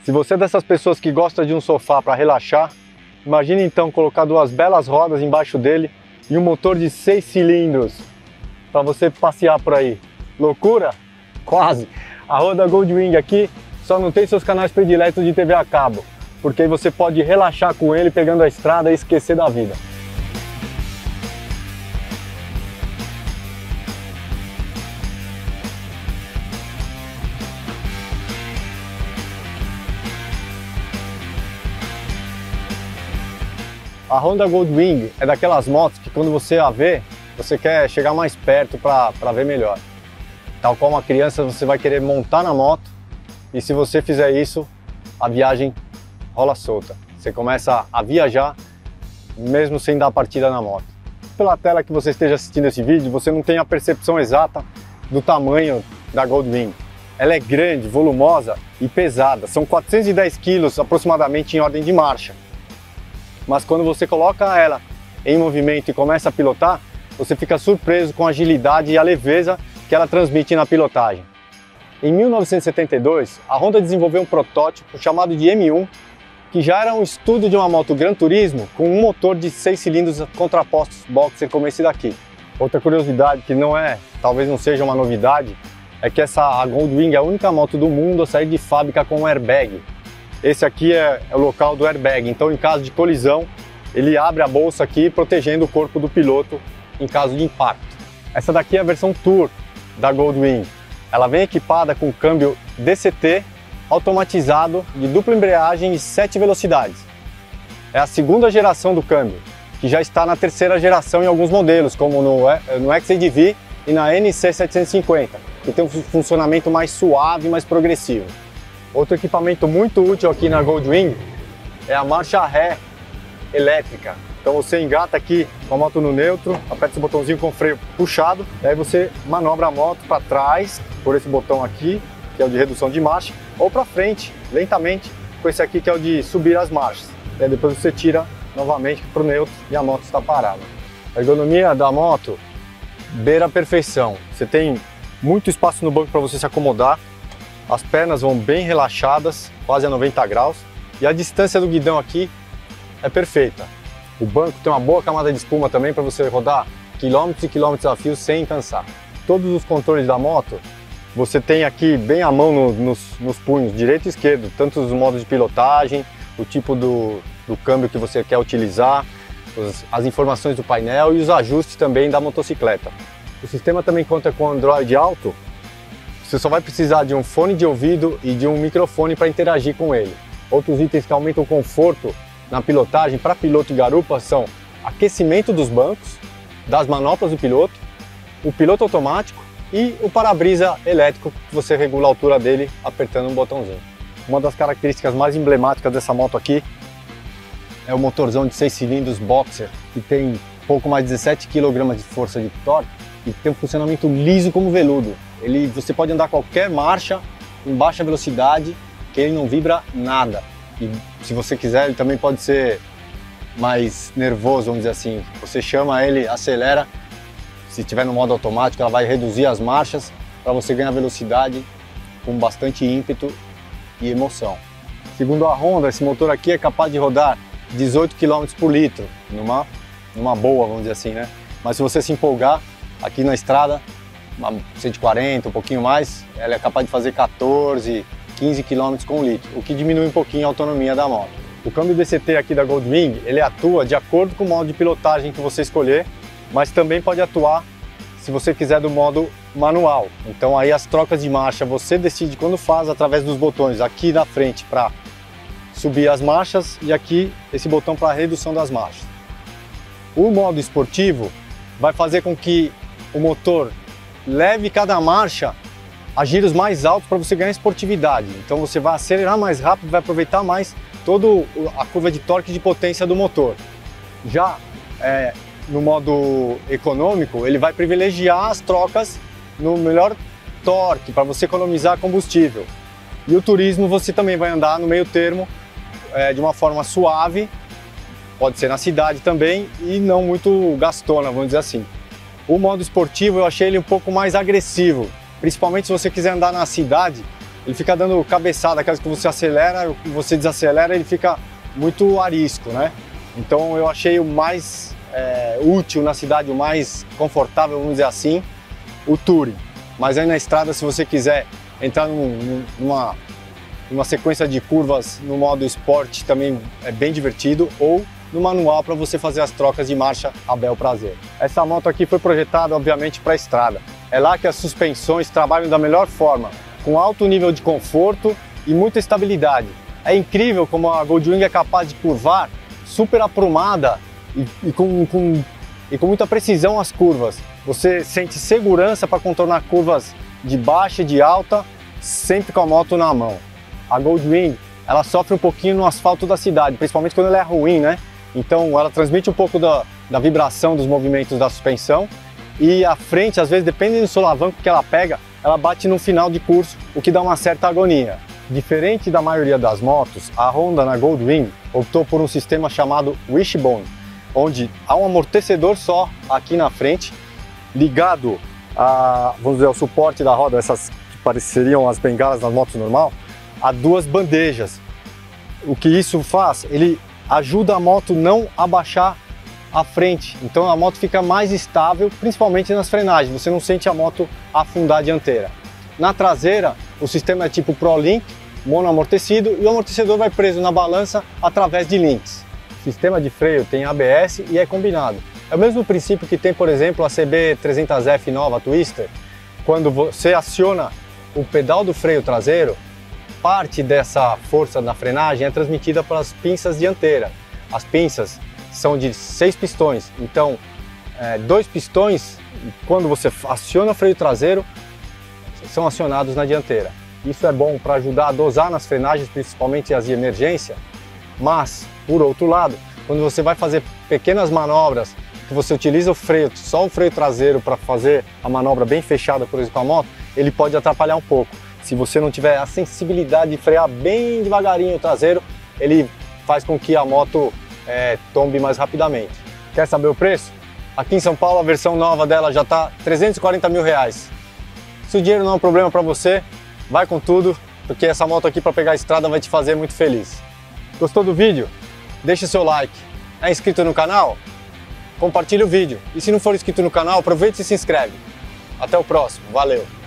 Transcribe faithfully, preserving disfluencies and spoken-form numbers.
Se você é dessas pessoas que gosta de um sofá para relaxar, imagine então colocar duas belas rodas embaixo dele e um motor de seis cilindros para você passear por aí. Loucura? Quase! A Honda Goldwing aqui só não tem seus canais prediletos de T V a cabo, porque aí você pode relaxar com ele pegando a estrada e esquecer da vida. A Honda Goldwing é daquelas motos que quando você a vê, você quer chegar mais perto para ver melhor. Tal qual uma criança, você vai querer montar na moto e se você fizer isso, a viagem rola solta. Você começa a viajar mesmo sem dar partida na moto. Pela tela que você esteja assistindo esse vídeo, você não tem a percepção exata do tamanho da Goldwing. Ela é grande, volumosa e pesada. São quatrocentos e dez quilos aproximadamente em ordem de marcha. Mas quando você coloca ela em movimento e começa a pilotar, você fica surpreso com a agilidade e a leveza que ela transmite na pilotagem. Em mil novecentos e setenta e dois, a Honda desenvolveu um protótipo chamado de M um, que já era um estudo de uma moto Gran Turismo com um motor de seis cilindros contrapostos boxer como esse daqui. Outra curiosidade que não é, talvez não seja uma novidade, é que essa a Goldwing é a única moto do mundo a sair de fábrica com um airbag. Esse aqui é, é o local do airbag, então em caso de colisão, ele abre a bolsa aqui protegendo o corpo do piloto em caso de impacto. Essa daqui é a versão Tour da Goldwing. Ela vem equipada com câmbio D C T automatizado de dupla embreagem e sete velocidades. É a segunda geração do câmbio, que já está na terceira geração em alguns modelos, como no, no X A D V e na N C setecentos e cinquenta, que tem um funcionamento mais suave e mais progressivo. Outro equipamento muito útil aqui na Goldwing é a marcha ré elétrica. Então você engata aqui com a moto no neutro, aperta esse botãozinho com o freio puxado, e aí você manobra a moto para trás por esse botão aqui, que é o de redução de marcha, ou para frente, lentamente, com esse aqui que é o de subir as marchas. E aí depois você tira novamente para o neutro e a moto está parada. A ergonomia da moto beira a perfeição. Você tem muito espaço no banco para você se acomodar. As pernas vão bem relaxadas, quase a noventa graus, e a distância do guidão aqui é perfeita. O banco tem uma boa camada de espuma também para você rodar quilômetros e quilômetros a fio sem cansar. Todos os controles da moto você tem aqui bem à mão no, nos, nos punhos, direito e esquerdo, tanto os modos de pilotagem, o tipo do, do câmbio que você quer utilizar, os, as informações do painel e os ajustes também da motocicleta. O sistema também conta com Android Auto. Você só vai precisar de um fone de ouvido e de um microfone para interagir com ele. Outros itens que aumentam o conforto na pilotagem para piloto e garupa são aquecimento dos bancos, das manoplas do piloto, o piloto automático e o para-brisa elétrico, que você regula a altura dele apertando um botãozinho. Uma das características mais emblemáticas dessa moto aqui é o motorzão de seis cilindros boxer, que tem pouco mais de dezessete quilos de força de torque e tem um funcionamento liso como veludo. Ele, você pode andar qualquer marcha em baixa velocidade que ele não vibra nada. E se você quiser, ele também pode ser mais nervoso, vamos dizer assim. Você chama ele, acelera, se estiver no modo automático, ela vai reduzir as marchas para você ganhar velocidade com bastante ímpeto e emoção. Segundo a Honda, esse motor aqui é capaz de rodar dezoito quilômetros por litro, numa, numa boa, vamos dizer assim, né? Mas se você se empolgar aqui na estrada, uma cento e quarenta, um pouquinho mais, ela é capaz de fazer quatorze, quinze quilômetros com litro, o que diminui um pouquinho a autonomia da moto. O câmbio D C T aqui da Goldwing, ele atua de acordo com o modo de pilotagem que você escolher, mas também pode atuar se você quiser do modo manual. Então aí as trocas de marcha você decide quando faz através dos botões aqui na frente para subir as marchas e aqui esse botão para redução das marchas. O modo esportivo vai fazer com que o motor leve cada marcha a giros mais altos para você ganhar esportividade. Então você vai acelerar mais rápido, vai aproveitar mais toda a curva de torque e de potência do motor. Já é, no modo econômico, ele vai privilegiar as trocas no melhor torque para você economizar combustível. E o turismo você também vai andar no meio termo é, de uma forma suave, pode ser na cidade também e não muito gastona, vamos dizer assim. O modo esportivo eu achei ele um pouco mais agressivo, principalmente se você quiser andar na cidade ele fica dando cabeçada, aquelas que você acelera, você desacelera, ele fica muito arisco, né? Então eu achei o mais é, útil na cidade, o mais confortável, vamos dizer assim, o Touring. Mas aí na estrada, se você quiser entrar num, numa, numa sequência de curvas no modo esporte, também é bem divertido, ou no manual para você fazer as trocas de marcha a bel prazer. Essa moto aqui foi projetada, obviamente, para a estrada. É lá que as suspensões trabalham da melhor forma, com alto nível de conforto e muita estabilidade. É incrível como a Goldwing é capaz de curvar super aprumada e, e, com, com, e com muita precisão as curvas. Você sente segurança para contornar curvas de baixa e de alta, sempre com a moto na mão. A Goldwing, ela sofre um pouquinho no asfalto da cidade, principalmente quando ela é ruim, né? Então ela transmite um pouco da, da vibração dos movimentos da suspensão, e a frente, às vezes, dependendo do solavanco que ela pega, ela bate no final de curso, o que dá uma certa agonia. Diferente da maioria das motos, a Honda na Goldwing optou por um sistema chamado Wishbone, onde há um amortecedor só aqui na frente, ligado a, vamos dizer, ao suporte da roda, essas que pareceriam as bengalas nas motos normal, a duas bandejas. O que isso faz? Ele ajuda a moto não a baixar a frente, então a moto fica mais estável, principalmente nas frenagens, você não sente a moto afundar a dianteira. Na traseira, o sistema é tipo ProLink, monoamortecido, e o amortecedor vai preso na balança através de links. O sistema de freio tem A B S e é combinado. É o mesmo princípio que tem, por exemplo, a C B trezentos F nova Twister. Quando você aciona o pedal do freio traseiro, parte dessa força na frenagem é transmitida para as pinças dianteiras. As pinças são de seis pistões, então é, dois pistões, quando você aciona o freio traseiro, são acionados na dianteira. Isso é bom para ajudar a dosar nas frenagens, principalmente as de emergência, mas, por outro lado, quando você vai fazer pequenas manobras, que você utiliza o freio, só o freio traseiro para fazer a manobra bem fechada, por exemplo, com a moto, ele pode atrapalhar um pouco. Se você não tiver a sensibilidade de frear bem devagarinho o traseiro, ele faz com que a moto é, tombe mais rapidamente. Quer saber o preço? Aqui em São Paulo a versão nova dela já está trezentos e quarenta mil reais. Se o dinheiro não é um problema para você, vai com tudo, porque essa moto aqui para pegar a estrada vai te fazer muito feliz. Gostou do vídeo? Deixa seu like. É inscrito no canal? Compartilhe o vídeo. E se não for inscrito no canal, aproveite e se inscreve. Até o próximo. Valeu!